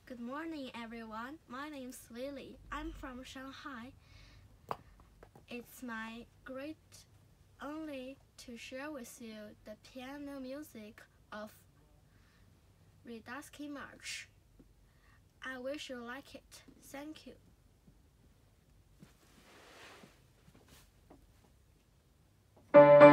Good morning, everyone. My name's Lily. I'm from Shanghai. It's my great honor to share with you the piano music of Ryudansky March. I wish you like it. Thank you.